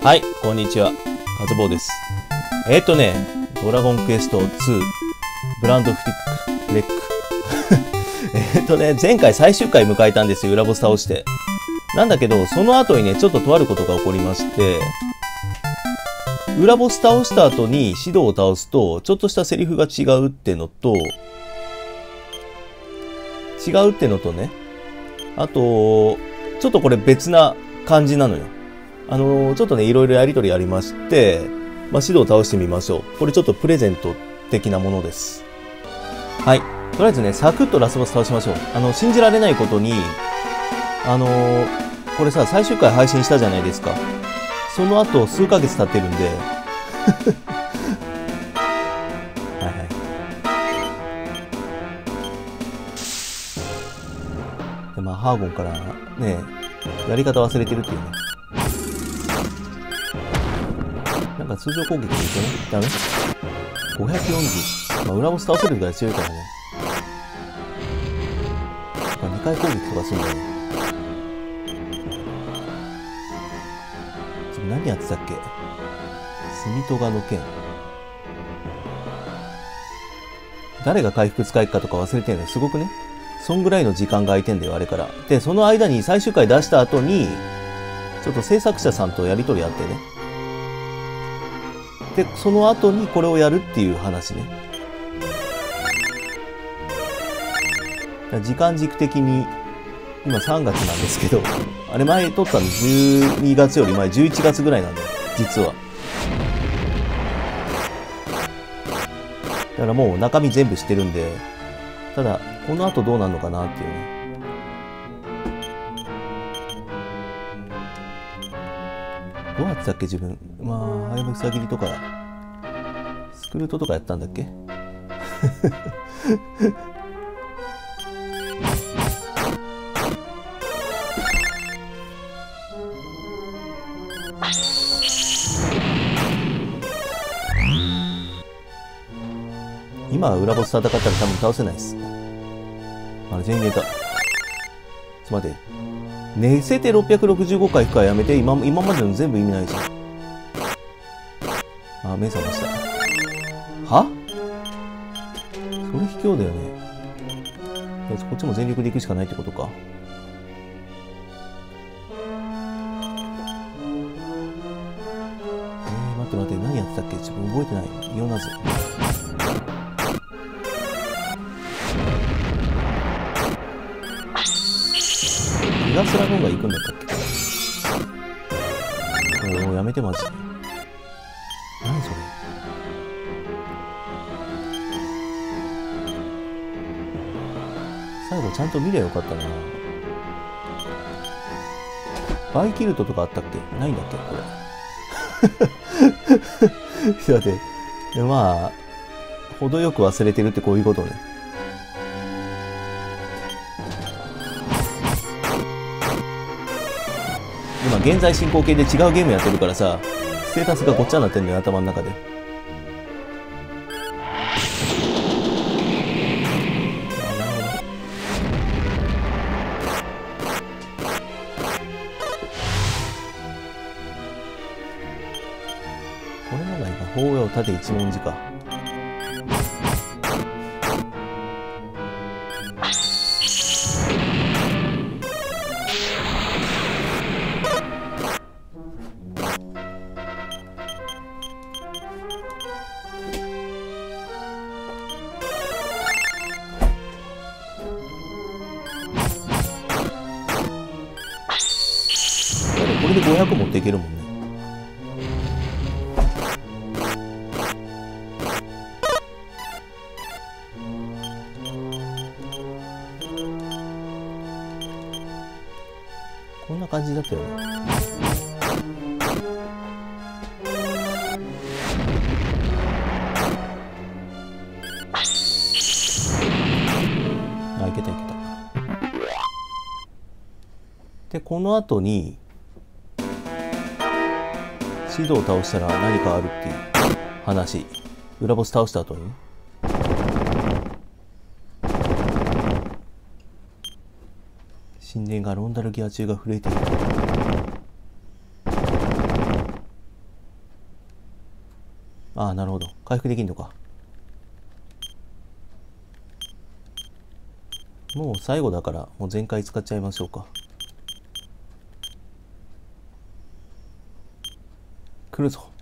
はい、こんにちは。カズボウです。ドラゴンクエスト2、ブランドフレック。前回最終回迎えたんですよ、裏ボス倒して。なんだけど、その後にね、ちょっととあることが起こりまして、裏ボス倒した後にシドを倒すと、ちょっとしたセリフが違うってのとね、あと、ちょっとこれ別な感じなのよ。ちょっとね、いろいろやりとりありまして、シドを倒してみましょう。これちょっとプレゼント的なものです。はい。とりあえずね、サクッとラスボス倒しましょう。信じられないことに、これさ、最終回配信したじゃないですか。その後、数ヶ月経ってるんで、はいはい。で、ハーゴンからね、やり方忘れてるっていうね。なんか通常攻撃でいけないダメ ?540。裏ボス倒せるぐらい強いからね。2回攻撃とかするんだよね。何やってたっけ？住戸賀の剣。誰が回復使いかとか忘れてんね。すごくね。そんぐらいの時間が空いてんだよ、あれから。で、その間に最終回出した後に、ちょっと制作者さんとやりとりあってね。で、その後にこれをやるっていう話ね。時間軸的に、今3月なんですけど、あれ前撮ったの12月より前、11月ぐらいなんだよ、実は。だからもう中身全部知ってるんで、ただ、この後どうなるのかなっていうね。どうやってたっけ自分。ハイブ草切りとか、スクルトとかやったんだっけ今は裏ボス戦ったら多分倒せないです。あれ全員寝た。ちょっと待って。寝せて665回行くからやめて。今までの全部意味ないじゃん。目覚ました。は？それ卑怯だよね。こっちも全力で行くしかないってことか。待って。何やってたっけ自分覚えてない。イオナズ。ギガスラゴンが行くんだったっけ？やめてマジで。何それ。最後ちゃんと見りゃよかったな。バイキルトとかあったっけ？ないんだっけこれ。いやで、程よく忘れてるってこういうことね。今現在進行形で違うゲームやってるからさ、ステータスがごっちゃになってんだよ、頭の中で。なるほど。これのが今、法要縦一文字か。これで500持っていけるもんね。こんな感じだったよね。いけた。で、この後にシドを倒したら何かあるっていう話。裏ボス倒した後にね。神殿がロンダルギア中が震えている。 ああ、なるほど。回復できんのか。もう最後だから、もう全開使っちゃいましょうか。来るぞ。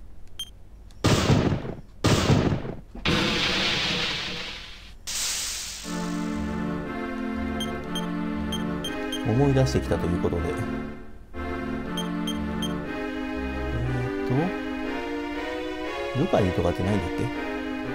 思い出してきたということで。ルカリとかってないんだっけ？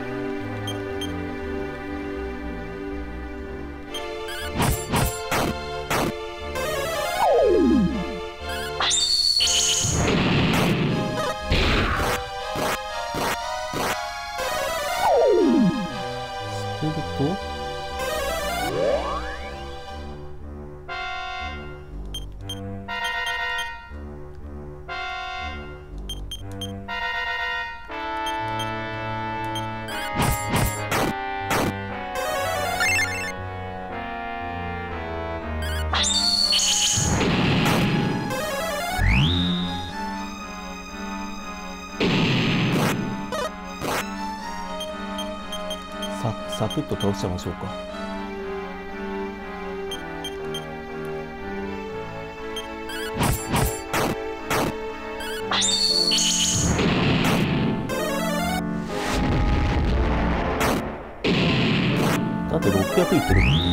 サクッと倒しちゃいましょうか。だって600いってるもんね。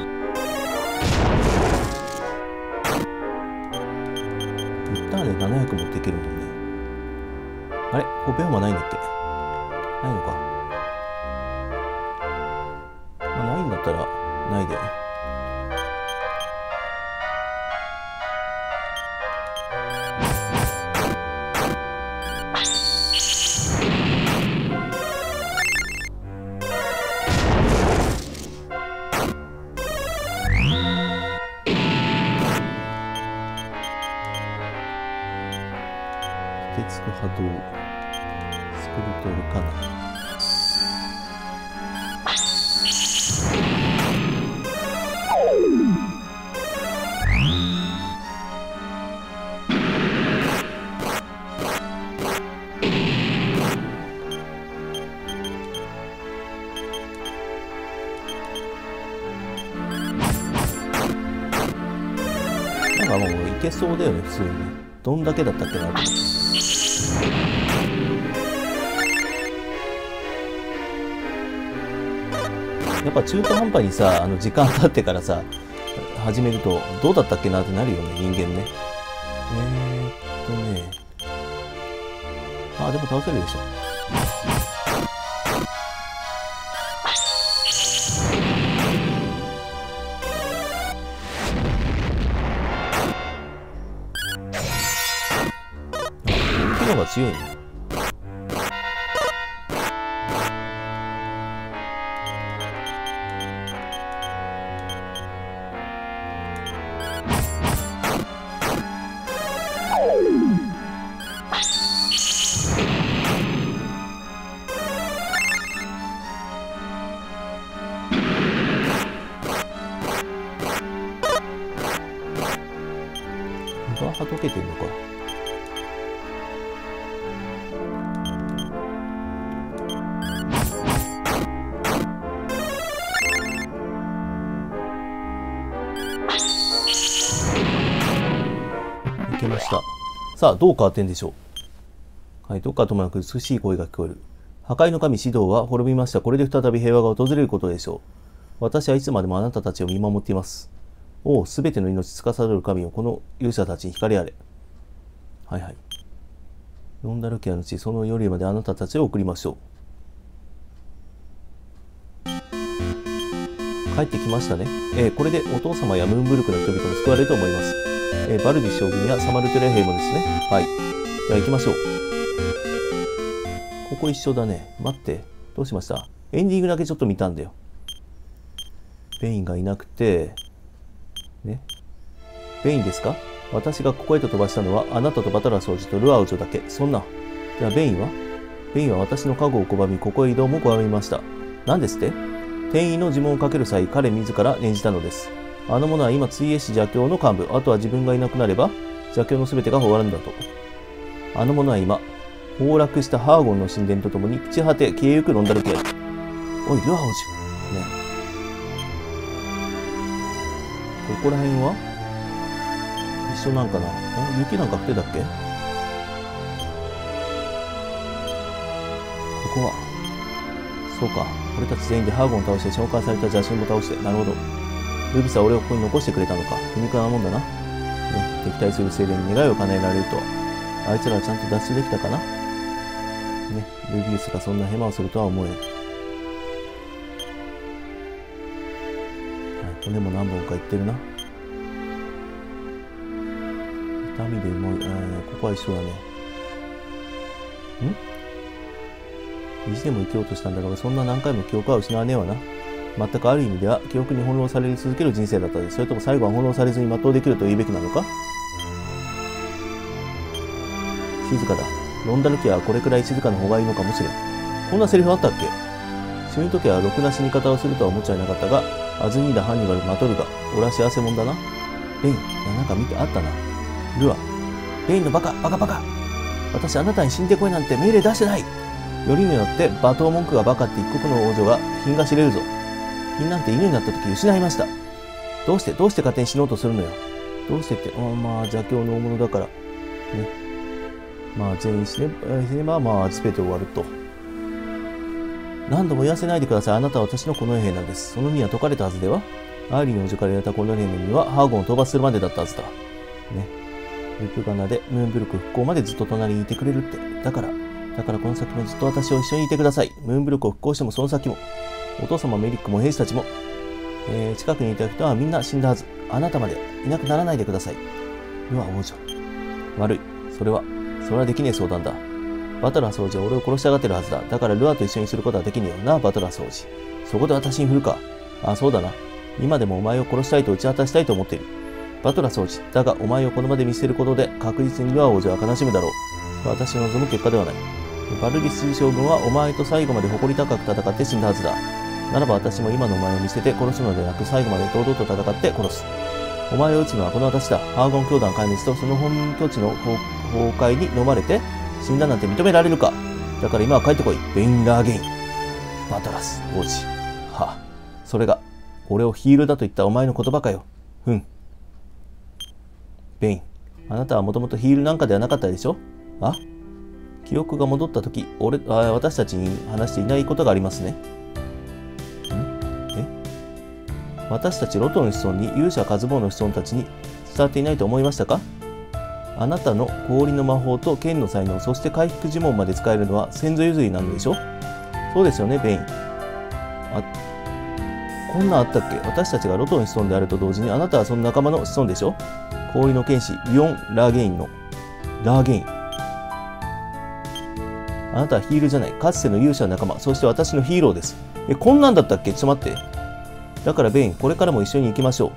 一旦で700持っていけるもんね。あれ5秒もないんだっけ？ないのか。ないんだったらないで。鉄く波動スクルトルかな。なんかもういけそうだよね、普通にね。どんだけだったっけなと思って。やっぱ中途半端にさ、時間経ってからさ、始めると、どうだったっけなってなるよね、人間ね。あ、でも倒せるでしょ。のが強いね。バーは溶けてるのか。いけました。さあ、どう変わってんでしょう。はい、どっかともなく美しい声が聞こえる。破壊の神シドは滅びました。これで再び平和が訪れることでしょう。私はいつまでもあなたたちを見守っています。おう、すべての命司る神よ、この勇者たちに光あれ。はいはい。ヨンダルキアの地、その夜まであなたたちを送りましょう。帰ってきましたね。これでお父様やムーンブルクの人々も救われると思います。バルディ将軍やサマルトレ兵もですね。はい。では行きましょう。ここ一緒だね。待って。どうしました？エンディングだけちょっと見たんだよ。ベインがいなくて、ね。ベインですか？私がここへと飛ばしたのは、あなたとバトラー掃除とルアウジョだけ。そんな。ではベインは？ベインは私の加護を拒み、ここへ移動も拒みました。何ですって？店員の呪文をかける際、彼自ら念じたのです。あの者は今、追叡士邪教の幹部。あとは自分がいなくなれば、邪教の全てが終わるんだと。あの者は今、 崩落したハーゴンの神殿とともに朽ち果て消えゆくロンダルキア。おい、ルア王子。ね。ここら辺は一緒なんかな。雪なんか降ってたっけ？ここは。そうか。俺たち全員でハーゴンを倒して召喚された邪神も倒して。なるほど。ルビスは俺をここに残してくれたのか。皮肉なもんだな。ね、敵対する精霊に願いを叶えられるとは。あいつらはちゃんと脱出できたかな。ね、ルビウスがそんなヘマをするとは思えん。はい、骨も何本かいってるな。痛みでもう、ここは一緒だね。意地でも生きようとしたんだろうが、そんな何回も記憶は失わねえわな。全くある意味では記憶に翻弄され続ける人生だったです。それとも最後は翻弄されずに全うできると言うべきなのか。静かだ。ロンダル家はこれくらい静かな方がいいのかもしれん。こんなセリフあったっけ？死ぬときはろくな死に方をするとは思っちゃいなかったが、アズニーダ・ハンニバル・マトルガ、俺は幸せもんだな。ベイン、なんか見てあったな。ルア、ベインのバカ、バカバカ。私あなたに死んでこいなんて命令出してない。よりによって罵倒文句がバカって一国の王女が品が知れるぞ。品なんて犬になったとき失いました。どうして勝手に死のうとするのよ。どうしてって、まあ邪教の大物だから。ね。まあ全員死ねば、まあ全て終わると。何度も言わせないでください。あなたは私の近衛兵なんです。その身は解かれたはずでは。アーリーの王女からやった近衛兵の身はハーゴンを討伐するまでだったはずだ。ね。ルプガナでムーンブルク復興までずっと隣にいてくれるって。だからこの先もずっと私を一緒にいてください。ムーンブルクを復興してもその先も。お父様メリックも兵士たちも。近くにいた人はみんな死んだはず。あなたまでいなくならないでください。ルア王女。悪い。それはできねえ相談だ。バトラー総司は俺を殺したがってるはずだ。だからルアと一緒にすることはできねえよな、バトラー総司。そこで私に振るか。ああ、そうだな。今でもお前を殺したいと打ち果たしたいと思っている。バトラー総司。だがお前をこの場で見捨てることで確実にルア王女は悲しむだろう。私の望む結果ではない。バルリス将軍はお前と最後まで誇り高く戦って死んだはずだ。ならば私も今のお前を見捨てて殺すのではなく最後まで堂々と戦って殺す。お前を撃つのはこの私だ。ハーゴン教団壊滅とその本拠地の崩壊に飲まれて死んだなんて認められるか。だから今は帰ってこい。ベイン・ラーゲイン。バトラス王子。はあ、それが俺をヒールだと言ったお前の言葉かよ。ベイン、あなたはもともとヒールなんかではなかったでしょ。あ、記憶が戻ったとき、私たちに話していないことがありますね。私たちロトの子孫に勇者カズボーの子孫たちに伝わっていないと思いましたか。あなたの氷の魔法と剣の才能、そして回復呪文まで使えるのは先祖譲りなのでしょ。そうですよね、ベイン。こんなんあったっけ。私たちがロトの子孫であると同時にあなたはその仲間の子孫でしょ。氷の剣士ビヨン・ラーゲインのラーゲイン。あなたはヒールじゃない。かつての勇者の仲間、そして私のヒーローです。こんなんだったっけ。ちょっと待って。だからベイン、これからも一緒に行きましょう。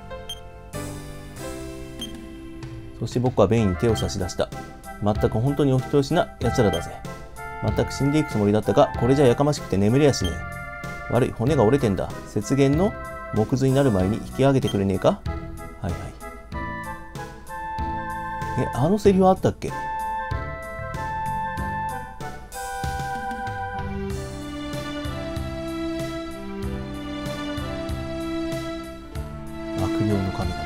そして僕はベインに手を差し出した。全く本当にお人よしな奴らだぜ。全く死んでいくつもりだったが、これじゃやかましくて眠れやしねえ。悪い、骨が折れてんだ。雪原の木図になる前に引き上げてくれねえか。はいはい。あのセリフあったっけ。悪霊の神々。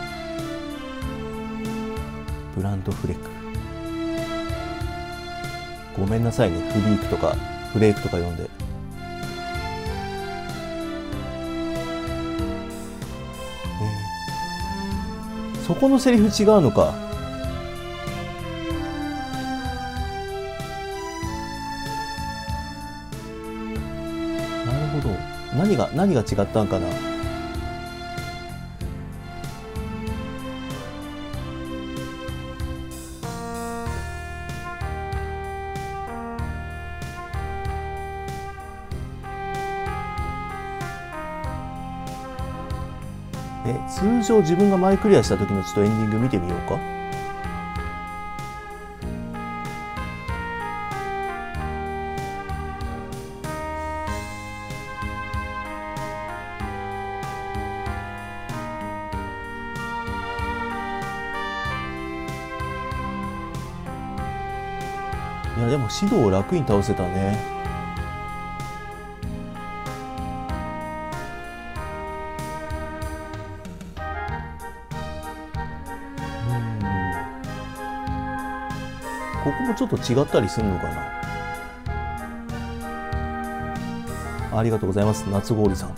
ブランドフレック。ごめんなさいね、フリークとかフレークとか呼んで。そこのセリフ違うのか。なるほど。何が違ったんかな。通常自分が前クリアした時のちょっとエンディング見てみようか。 いやでも指導を楽に倒せたね。ここもちょっと違ったりするのかな。ありがとうございます、夏氷さん。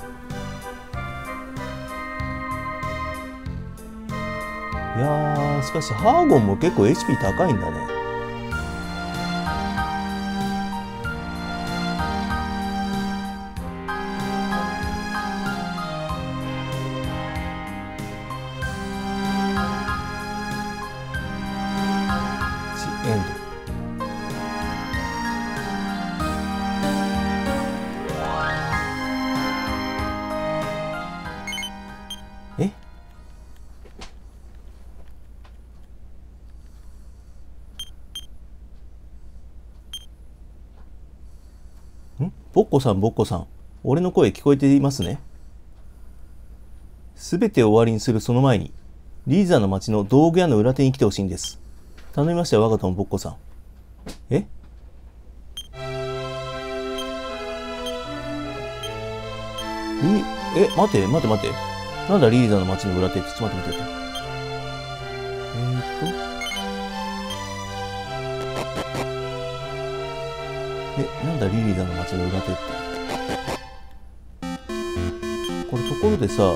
いやー、しかしハーゴンも結構 HP 高いんだね。エンド。え？ボッコさん、ボッコさん。俺の声聞こえていますね。すべてを終わりにするその前に、リーザの町の道具屋の裏手に来てほしいんです。頼みましたよ、我が友ボッコさん。え？待て。なんだリーザの町の裏手って。ちょっと待って。なんだリーザの町の裏手って。これところでさ、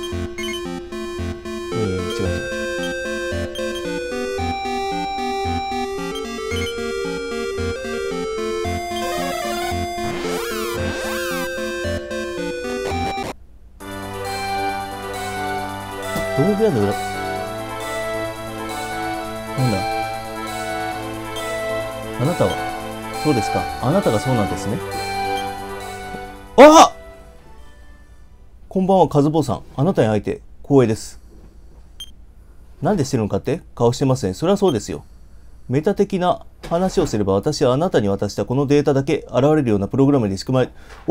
違う。道具屋の裏、なんだ、あなたはそうですか。あなたがそうなんですね。あ！こんばんは、カズボウさん。あなたに会えて光栄です。なんでしてるのかって顔してますね。それはそうですよ。メタ的な話をすれば、私はあなたに渡したこのデータだけ現れるようなプログラムに仕組まれ、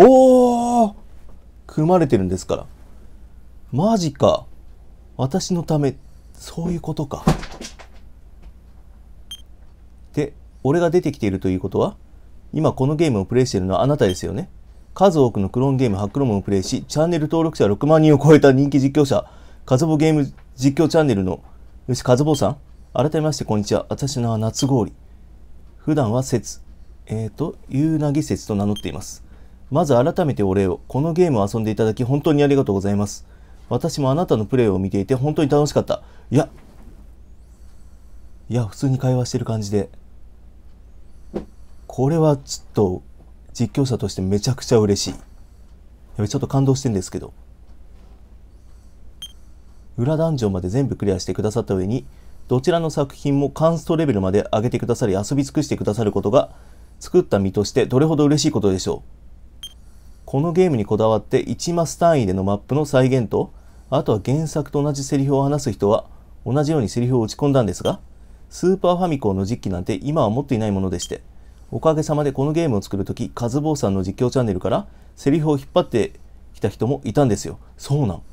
組まれてるんですから。マジか。私のため、そういうことか。で、俺が出てきているということは、今このゲームをプレイしているのはあなたですよね。数多くのクローンゲームハックロムをプレイし、チャンネル登録者6万人を超えた人気実況者、カズボゲーム実況チャンネルの、カズボさん。改めましてこんにちは。私の名は夏氷。普段はゆうなぎ説と名乗っています。まず改めてお礼を。このゲームを遊んでいただき本当にありがとうございます。私もあなたのプレイを見ていて本当に楽しかった。いや、普通に会話してる感じで。これはちょっと実況者としてめちゃくちゃ嬉しい。ちょっと感動してるんですけど。裏ダンジョンまで全部クリアしてくださった上に、どちらの作品もカンストレベルまで上げてくださり遊び尽くしてくださることが作った身としてどれほど嬉しいことでしょう。このゲームにこだわって1マス単位でのマップの再現と、あとは原作と同じセリフを話す人は同じようにセリフを打ち込んだんですが、スーパーファミコンの実機なんて今は持っていないものでして、おかげさまでこのゲームを作るとき、カズボウさんの実況チャンネルからセリフを引っ張ってきた人もいたんですよ。そうなん。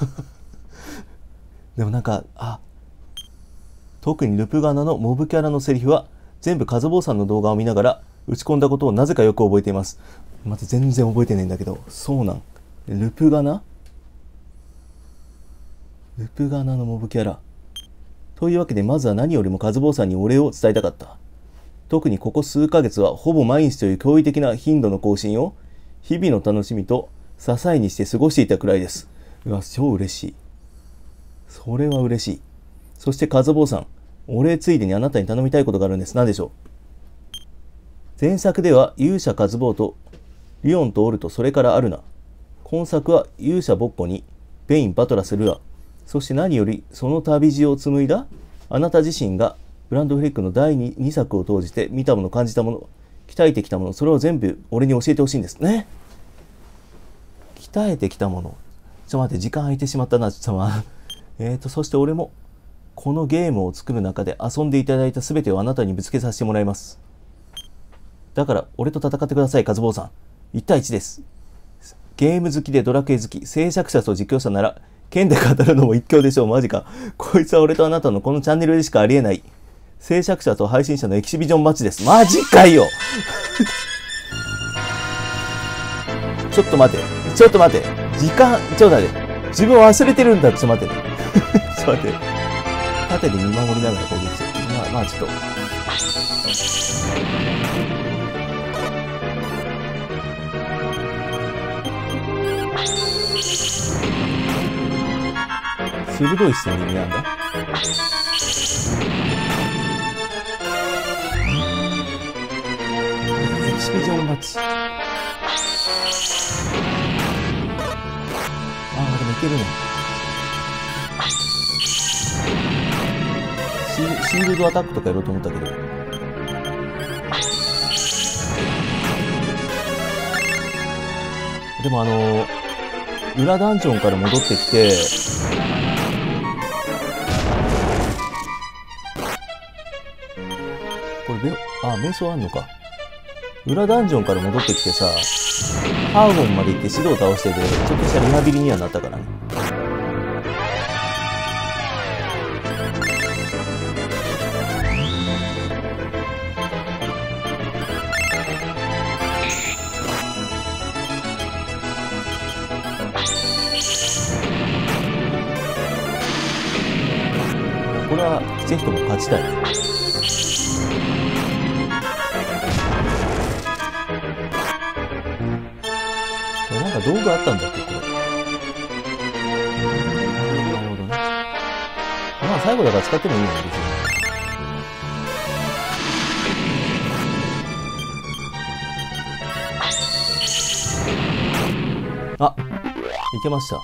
でもなんか、特にルプガナのモブキャラのセリフは全部カズボウさんの動画を見ながら打ち込んだことをなぜかよく覚えています。また全然覚えてないんだけど、そうなん。ルプガナのモブキャラ。というわけでまずは何よりもカズボウさんにお礼を伝えたかった。特にここ数ヶ月はほぼ毎日という驚異的な頻度の更新を日々の楽しみと支えにして過ごしていたくらいです。超嬉しい。それは嬉しい。そしてカズボウさん、お礼ついでにあなたに頼みたいことがあるんです。何でしょう。前作では勇者カズボウとリオンとオルト、それからアルナ。今作は勇者ボッコにベイン、バトラス、ルア。そして何よりその旅路を紡いだあなた自身がブランドフリックの第 2作を通じて見たもの、感じたもの、鍛えてきたもの、それを全部俺に教えてほしいんですね。鍛えてきたもの。ちょっと待って、時間空いてしまったな。そして俺もこのゲームを作る中で遊んでいただいた全てをあなたにぶつけさせてもらいます。だから俺と戦ってください、カズボウさん。1対1です。ゲーム好きでドラクエ好き、制作者と実況者なら剣で語るのも一興でしょう。マジか。こいつは俺とあなたのこのチャンネルでしかありえない制作者と配信者のエキシビジョンマッチです。マジかよちょっと待て。ちょっと待て。時間、ちょっと待って。自分忘れてるんだ。ちょっと待ってね。ちょっと待って。縦で見守りながら攻撃する。まあちょっと。鋭い視線になんだ。エキシビジョンマッチ。でもいけるね。シールドアタックとかやろうと思ったけど。でも裏ダンジョンから戻ってきて、これ瞑想あんのか。裏ダンジョンから戻ってきてさ、ハーゴンまで行ってシドを倒してて、ちょっとしたリハビリにはなったからね。これはぜひとも勝ちたい。なんか道具あったんだっけこれ。なるほどね。まあ最後だから使ってもいいよね、別に。いけました。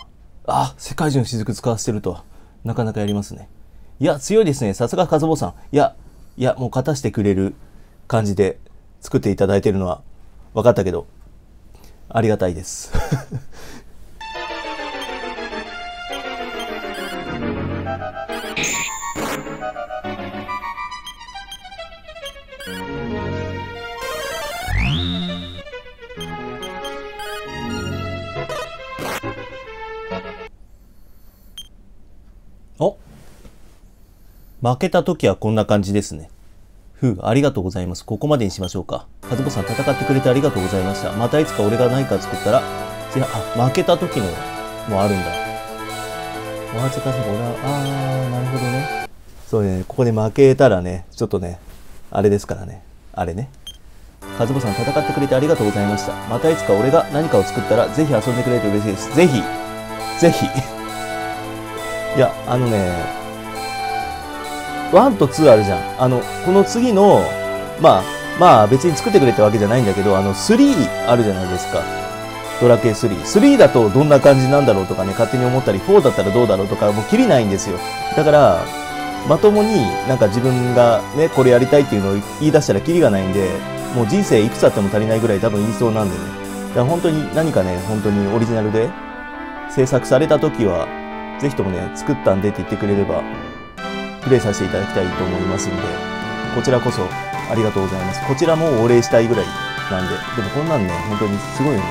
世界中の雫使わせてるとはなかなかやりますね。いや強いですね。さすがカズボさん。いやもう勝たしてくれる感じで作っていただいてるのは分かったけど、ありがたいです負けた時はこんな感じですね。ありがとうございます。ここまでにしましょうか。カズボさん戦ってくれてありがとうございました。またいつか俺が何か作ったら、負けた時のもあるんだ。お恥ずかしい。俺は、なるほどね。そうね、ここで負けたらね、ちょっとね、あれですからね。あれね。カズボさん戦ってくれてありがとうございました。またいつか俺が何かを作ったら、ぜひ遊んでくれて嬉しいです。ぜひぜひいや、1と2あるじゃん。この次の、まあ別に作ってくれたわけじゃないんだけど、3あるじゃないですか。ドラクエ3。3だとどんな感じなんだろうとかね、勝手に思ったり、4だったらどうだろうとか、もうキリないんですよ。だから、まともになんか自分がね、これやりたいっていうのを言い出したらキリがないんで、もう人生いくつあっても足りないぐらい多分言いそうなんでね。だから本当に何かね、本当にオリジナルで制作された時は、ぜひともね、作ったんでって言ってくれれば、プレイさせていただきたいと思いますんで、こちらこそありがとうございます。こちらもお礼したいぐらいなんで、でもこんなんね、本当にすごいよね。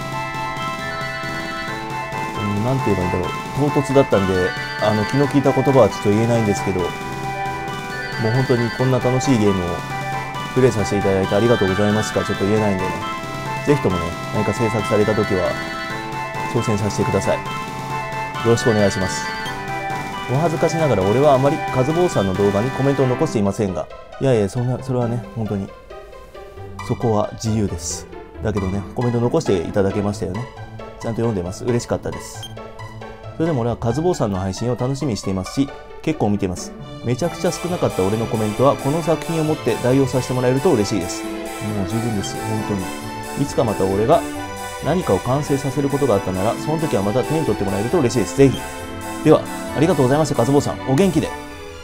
なんて言えばいいんだろう。唐突だったんで、気の利いた言葉はちょっと言えないんですけど、もう本当にこんな楽しいゲームをプレイさせていただいてありがとうございますかちょっと言えないんでね。ぜひともね、何か制作された時は、挑戦させてください。よろしくお願いします。お恥ずかしながら俺はあまりカズボウさんの動画にコメントを残していませんが、いやいや、それはね、本当に、そこは自由です。だけどね、コメント残していただけましたよね。ちゃんと読んでます。嬉しかったです。それでも俺はカズボウさんの配信を楽しみにしていますし、結構見てます。めちゃくちゃ少なかった俺のコメントは、この作品をもって代用させてもらえると嬉しいです。もう十分ですよ、本当に。いつかまた俺が何かを完成させることがあったなら、その時はまた手に取ってもらえると嬉しいです。ぜひ。では、ありがとうございました、カズボウさん。お元気で。いや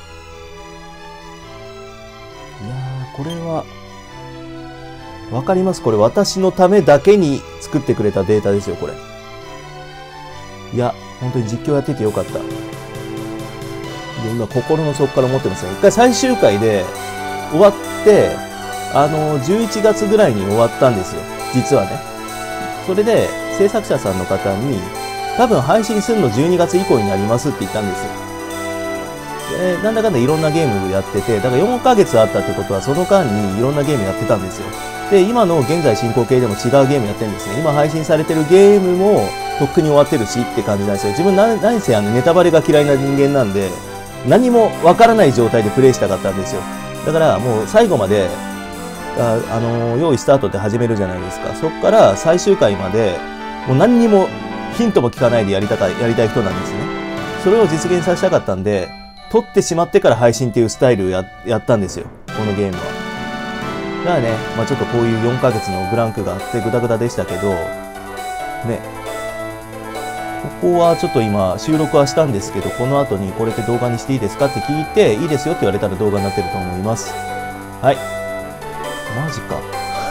ー、これは、わかります。これ私のためだけに作ってくれたデータですよ、これ。いや、本当に実況やっててよかった。で、今、心の底から思ってますね。一回最終回で終わって、11月ぐらいに終わったんですよ。実はね。それで、制作者さんの方に、多分配信するの12月以降になりますって言ったんですよ。 なんだかんだいろんなゲームやってて、だから4ヶ月あったってことは、その間にいろんなゲームやってたんですよ。で、今の現在進行形でも違うゲームやってるんですね。今配信されてるゲームも、とっくに終わってるしって感じなんですよ。自分何せネタバレが嫌いな人間なんで、何もわからない状態でプレイしたかったんですよ。だからもう最後まで、用意スタートって始めるじゃないですか。そっから最終回まで、もう何にもヒントも聞かないでやりたい人なんですね。それを実現させたかったんで、撮ってしまってから配信っていうスタイルやったんですよ。このゲームは。だからね、まあちょっとこういう4ヶ月のブランクがあってグダグダでしたけど、ね。ここはちょっと今収録はしたんですけど、この後にこれって動画にしていいですかって聞いて、いいですよって言われたら動画になってると思います。はい。マジか。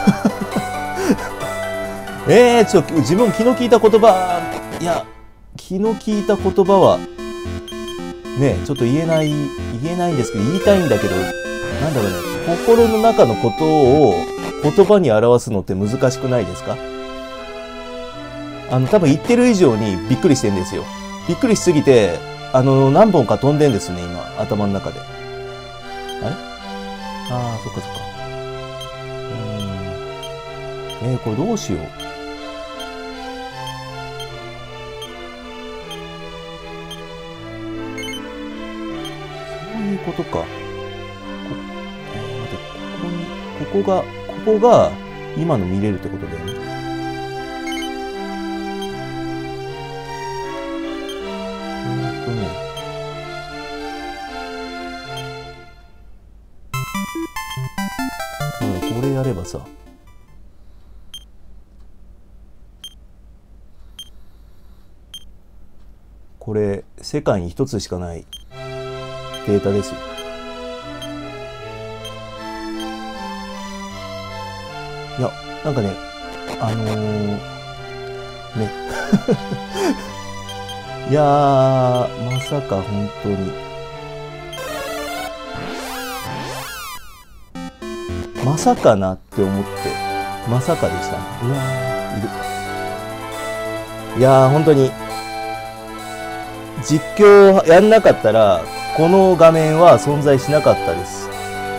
自分昨日聞いた言葉、いや、昨日聞いた言葉は、ね、ちょっと言えないんですけど、言いたいんだけど、なんだろうね、心の中のことを言葉に表すのって難しくないですか？多分言ってる以上にびっくりしてるんですよ。びっくりしすぎて、何本か飛んでんですね、今、頭の中で。あれ？ああ、そっかそっか。これどうしよう。そういうことか。待って、ここが今の見れるってことだよね。これやればさ、これ世界に一つしかないデータですよ。いや、なんかね、ねいやー、まさか本当にまさかなって思って、まさかでしたね。うわー、いる。いやー、本当に実況やんなかったらこの画面は存在しなかったです。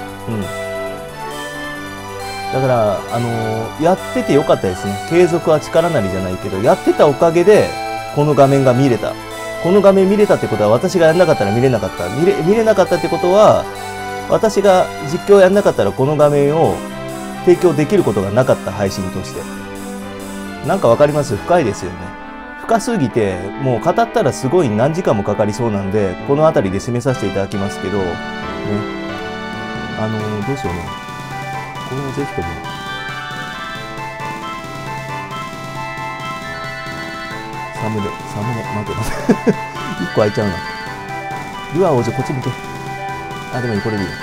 だからやっててよかったですね。継続は力なりじゃないけど、やってたおかげでこの画面が見れた。この画面見れたってことは、私がやんなかったら見れなかった。見れなかったってことは、私が実況やんなかったらこの画面を提供できることがなかった、配信として。なんかわかります？深いですよね。深すぎて、もう語ったらすごい何時間もかかりそうなんで、この辺りで締めさせていただきますけど、ね。どうしようね。これをぜひとも。サムネ、待て。1個開いちゃうな。ルアー王子、こっち向け。あ、でもいい、これでいい。ね。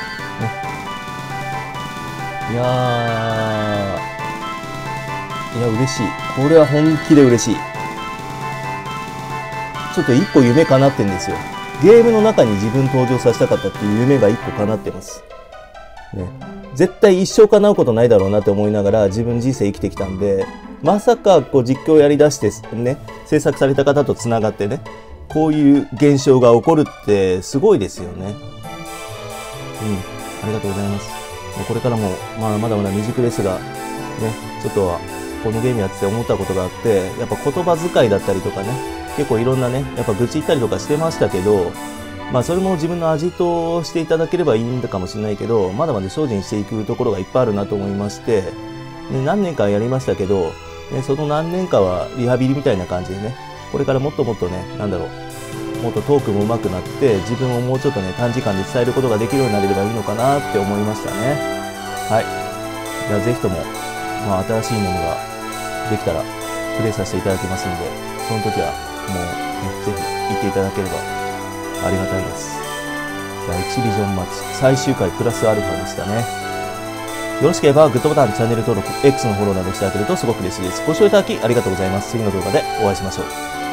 いや、嬉しい。これは本気で嬉しい。ちょっと一個夢叶ってんですよ。ゲームの中に自分登場させたかったっていう夢が一個叶ってます。ね。絶対一生叶うことないだろうなって思いながら自分人生生きてきたんで、まさかこう実況やり出してね、制作された方と繋がってね、こういう現象が起こるってすごいですよね。ありがとうございます。これからも、まだまだ未熟ですが、ね、ちょっとはこのゲームやってて思ったことがあって、やっぱ言葉遣いだったりとかね、結構いろんなね、やっぱ愚痴言ったりとかしてましたけど、それも自分の味としていただければいいんだかもしれないけど、まだまだ精進していくところがいっぱいあるなと思いまして、ね、何年かやりましたけど、ね、その何年かはリハビリみたいな感じでね、これからもっともっとね、もっとトークも上手くなって、自分をもうちょっとね、短時間で伝えることができるようになれればいいのかなって思いましたね。はい。じゃあぜひとも、新しいものができたら、プレイさせていただきますので、その時はもう、ね、ぜひ行っていただければありがたいです。第1ビジョンマッチ最終回プラスアルファでしたね。よろしければグッドボタン、チャンネル登録、X のフォローなどしていただけるとすごく嬉しいです。ご視聴いただきありがとうございます。次の動画でお会いしましょう。